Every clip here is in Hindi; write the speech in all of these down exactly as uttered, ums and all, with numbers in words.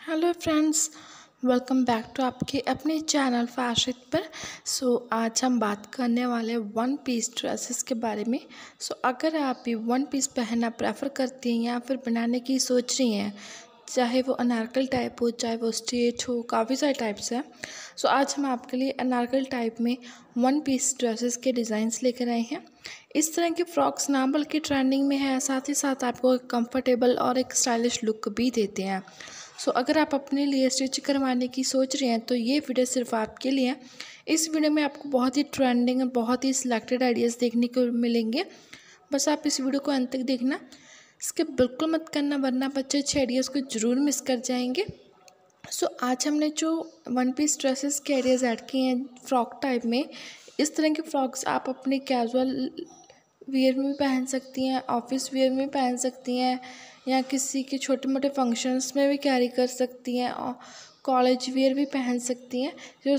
Hello friends, welcome back to आपके अपने चैनल फैशन पर। सो so, आज हम बात करने वाले हैं वन पीस ड्रेसेस के बारे में। सो so, अगर आप भी वन पीस पहनना प्रेफर करती हैं या फिर बनाने की सोच रही हैं, चाहे वो अनारकली टाइप हो चाहे वो स्ट्रेट हो, काफ़ी सारे टाइप्स हैं। सो so, आज हम आपके लिए अनारकली टाइप में वन पीस ड्रेसेस के डिज़ाइंस लेकर आए हैं। इस तरह के फ्रॉक्स ना बल्कि ट्रेंडिंग में है, साथ ही साथ आपको एक कंफर्टेबल और एक स्टाइलिश लुक भी देते हैं। सो so, अगर आप अपने लिए स्टिच करवाने की सोच रहे हैं तो ये वीडियो सिर्फ आपके लिए है। इस वीडियो में आपको बहुत ही ट्रेंडिंग और बहुत ही सिलेक्टेड आइडियाज़ देखने को मिलेंगे। बस आप इस वीडियो को अंत तक देखना, स्किप बिल्कुल मत करना, वरना बच्चे अच्छे आइडियाज़ को ज़रूर मिस कर जाएंगे। सो so, आज हमने जो वन पीस ड्रेसेस के आइडियाज़ ऐड किए हैं फ्रॉक टाइप में, इस तरह के फ्रॉक्स आप अपने कैजुअल वियर में भी पहन सकती हैं, ऑफिस वियर में पहन सकती हैं, या किसी के छोटे मोटे फंक्शंस में भी कैरी कर सकती हैं, और कॉलेज वियर भी पहन सकती हैं। जो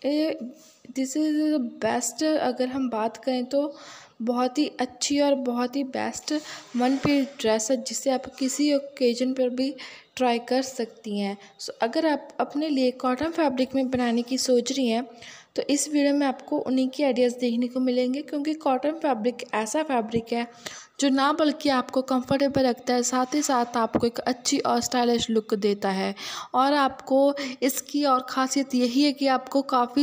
दिस इज़ बेस्ट, अगर हम बात करें तो बहुत ही अच्छी और बहुत ही बेस्ट वन पीस ड्रेस है, जिसे आप किसी ओकेजन पर भी ट्राई कर सकती हैं। सो so, अगर आप अपने लिए कॉटन फैब्रिक में बनाने की सोच रही हैं तो इस वीडियो में आपको उन्हीं के आइडियाज़ देखने को मिलेंगे, क्योंकि कॉटन फैब्रिक ऐसा फैब्रिक है जो ना बल्कि आपको कंफर्टेबल रखता है, साथ ही साथ आपको एक अच्छी और स्टाइलिश लुक देता है। और आपको इसकी और ख़ासियत यही है कि आपको काफ़ी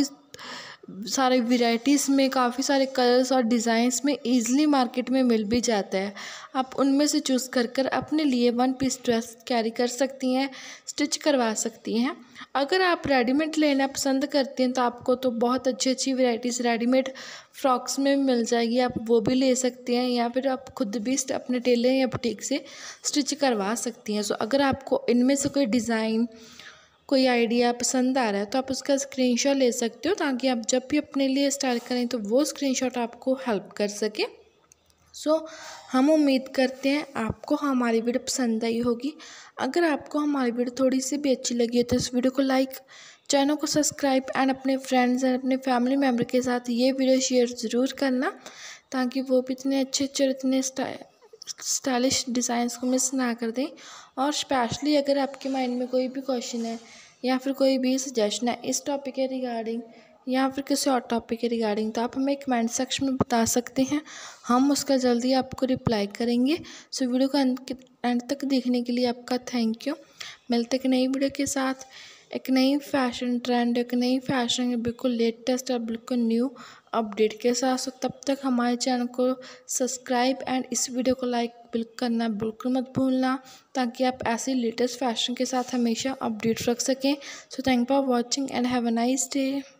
सारे वैरायटीज़ में, काफ़ी सारे कलर्स और डिज़ाइंस में ईज़िली मार्केट में मिल भी जाता है। आप उनमें से चूज़ कर कर अपने लिए वन पीस ड्रेस कैरी कर सकती हैं, स्टिच करवा सकती हैं। अगर आप रेडीमेड लेना पसंद करती हैं तो आपको तो बहुत अच्छी अच्छी वैरायटीज़ रेडीमेड फ्रॉक्स में मिल जाएगी, आप वो भी ले सकती हैं, या फिर आप खुद भी अपने टेलर या बुटीक से स्टिच करवा सकती हैं। सो अगर आपको इनमें से कोई डिज़ाइन, कोई आइडिया पसंद आ रहा है तो आप उसका स्क्रीनशॉट ले सकते हो, ताकि आप जब भी अपने लिए स्टाइल करें तो वो स्क्रीनशॉट आपको हेल्प कर सके। सो so, हम उम्मीद करते हैं आपको हमारी वीडियो पसंद आई होगी। अगर आपको हमारी वीडियो थोड़ी सी भी अच्छी लगी है तो इस वीडियो को लाइक, चैनल को सब्सक्राइब एंड अपने फ्रेंड्स एंड अपने फैमिली मेम्बर के साथ ये वीडियो शेयर ज़रूर करना, ताकि वो भी इतने अच्छे अच्छे इतने स्टाइलिश डिज़ाइंस को मिस ना कर दें। और स्पेशली अगर आपके माइंड में कोई भी क्वेश्चन है या फिर कोई भी सजेशन है इस टॉपिक के रिगार्डिंग या फिर किसी और टॉपिक के रिगार्डिंग, तो आप हमें कमेंट सेक्शन में बता सकते हैं, हम उसका जल्दी आपको रिप्लाई करेंगे। सो वीडियो को एंड तक देखने के लिए आपका थैंक यू। मिलते एक नई वीडियो के साथ, एक नई फैशन ट्रेंड, एक नई फैशन बिल्कुल लेटेस्ट और बिल्कुल न्यू अपडेट के साथ। सो तब तक हमारे चैनल को सब्सक्राइब एंड इस वीडियो को लाइक बिल्कुल करना बिल्कुल मत भूलना, ताकि आप ऐसे लेटेस्ट फैशन के साथ हमेशा अपडेट रख सकें। So thank for watching and have a nice day.